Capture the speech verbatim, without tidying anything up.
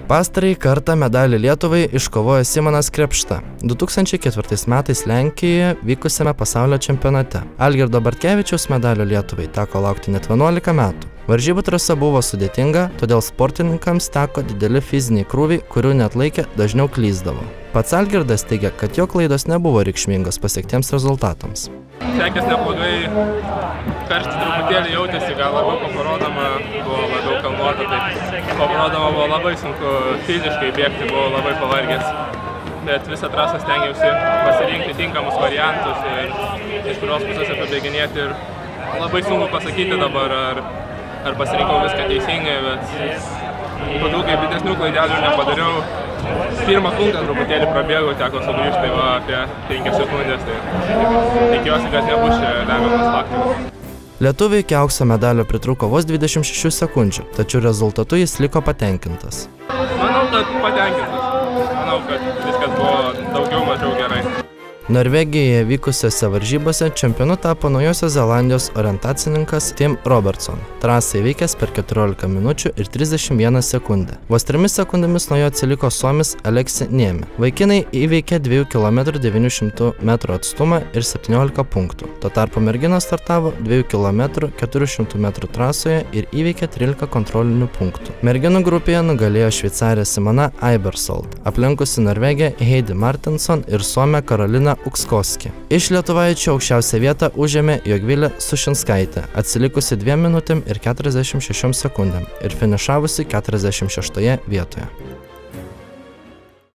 Pastarąjį kartą medalį Lietuvai iškovojo Simonas Krėpšta du tūkstančiai ketvirtais metais Lenkijoje vykusiame pasaulio čempionate. Algirdo Bartkevičiaus medalio Lietuvai teko laukti net vienuolika metų. Varžybų trasa buvo sudėtinga, todėl sportininkams teko dideli fiziniai krūviai, kurių neatlaikė dažniau klysdavo. Pats Algirdas teigia, kad jo klaidos nebuvo reikšmingos pasiektiems rezultatams. Sekės neblogai, karštis truputėlį jautėsi, gal labiau paparodama, buvo labiau kalnuota, tai paparodama buvo labai sunku fiziškai bėgti, buvo labai pavargęs. Bet visą trasą stengiausi pasirinkti tinkamus variantus ir iš kurios pusės apibėginėti ir labai sunku pasakyti dabar, ar, ar pasirinkau viską teisingai, bet po daug kaip didesnių klaidelių nepadariau. Pirmą punktą truputėlį prabėgau, teko sugrįžti, tai va apie penkias sekundės, tai tikiuosi, kad nebus čia lemiamas faktorius. Lietuviui iki aukso medalio pritrūko vos dvidešimt šešių sekundžių, tačiau rezultatu jis liko patenkintas. Manau, kad patenkintas. Manau, kad viskas buvo daugiau mažiau gerai. Norvegijoje vykusiose varžybose čempionu tapo Naujosios Zelandijos orientacininkas Tim Robertson. Trasą įveikęs per keturiolika minučių ir trisdešimt vieną sekundę. Vos trimis sekundėmis nuo jo atsiliko suomis Aleksi Niemi. Vaikinai įveikė dviejų kilometrų devynių šimtų metrų atstumą ir septyniolika punktų. Tuo tarpu merginos startavo dviejų kilometrų keturių šimtų metrų trasoje ir įveikė trylika kontrolinių punktų. Merginų grupėje nugalėjo šveicarė Simona Eibersold, aplenkusi Norvegę Heidi Martinson ir suomę Karolina Ukskoski. Iš lietuvaičių aukščiausią vietą užėmė Jogvilė Sušinskaitė, atsilikusi dviem minutėm ir keturiasdešimt šešiom sekundėm ir finišavusi keturiasdešimt šeštoje vietoje.